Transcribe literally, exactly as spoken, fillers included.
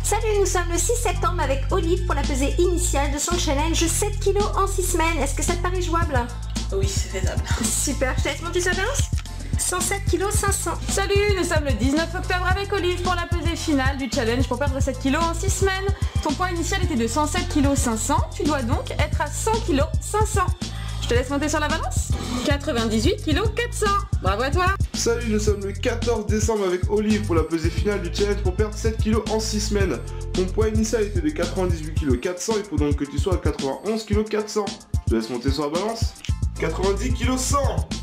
Salut, nous sommes le six septembre avec Olive pour la pesée initiale de son challenge sept kilos en six semaines. Est-ce que ça te paraît jouable? Oui, c'est faisable. Super, je te laisse monter sa balance. cent sept kilos cinq cents. Salut, nous sommes le dix-neuf octobre avec Olive pour la pesée finale du challenge pour perdre sept kilos en six semaines. Ton poids initial était de cent sept kilos cinq cents, tu dois donc être à cent kilos cinq cents. Je te laisse monter sur la balance. quatre-vingt-dix-huit kilos quatre cents. Bravo à toi. Salut, nous sommes le quatorze décembre avec Olive pour la pesée finale du challenge pour perdre sept kilos en six semaines. Ton poids initial était de quatre-vingt-dix-huit kilos quatre cents, il faut donc que tu sois à quatre-vingt-onze kilos quatre cents. Je te laisse monter sur la balance. quatre-vingt-dix kilos cent.